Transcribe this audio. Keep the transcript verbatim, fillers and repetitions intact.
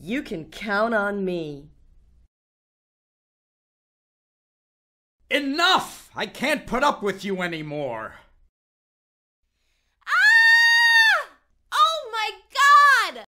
You can count on me. Enough! I can't put up with you anymore.